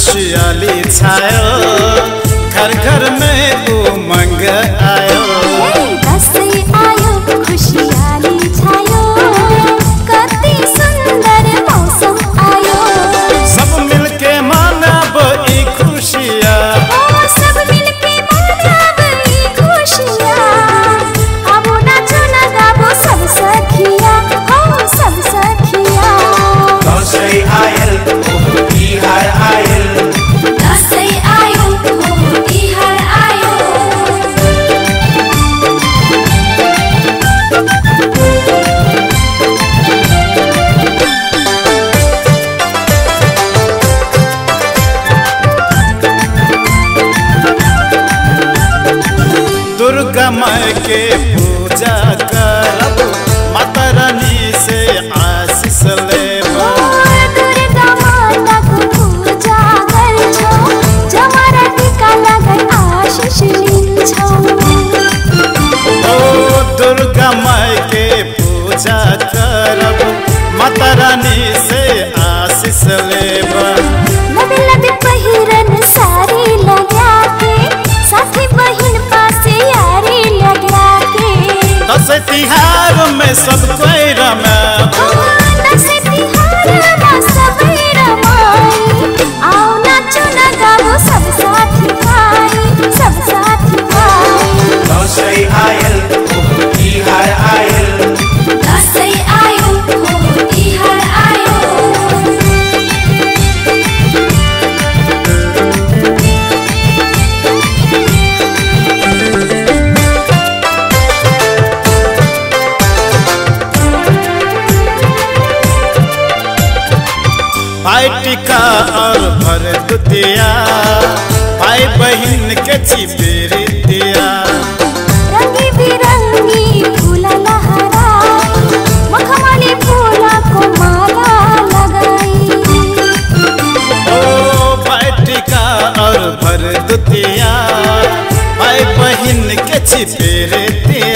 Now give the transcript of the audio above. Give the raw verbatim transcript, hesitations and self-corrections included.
खुशहाली छायो, घर घर में उमंग आयो। दसई आयो खुशहाली छायो, कति सुंदर मौसम आयो। सब मिलके मानब ई खुशियाँ, सब मिलके मानब ई खुशियाँ। अब नाचो ना गाबो सब सखिया, हो सब सखिया। दसई आयल ओहो तिहार आयल, दसई आयो ओहो तिहार आयो। दुर्गा माँ के पूजा करब, माता रानी से आशीष लेब। दुर्गा माता को पूजा करछो, जमारा टीका लगन आशीष लिन्छौ। ओ दुर्गा माँ के पूजा करब, माता रानी से आशीष लेब। लबे लबे पहिरन साड़ी लगा के, साथी बहिन पासे यारी लगा के। दसई तिहार में सब कोई रमे, दसई तिहार में सबई रमाई। आओ नाचो ना गाओ सब साथी भाई, सब साथी भाई। दसई आयल ओहो तिहार आयल, दसई आयो ओहो तिहार आयो। भाई टीका और भरदुतिया, भाई बहन के चिपरितिया। रंगी बिरंगी फूला लहराई, मखमली फूला को माला लगाई। ओ भाई टीका और भरदुतिया, भाई बहन के चिपरितिया।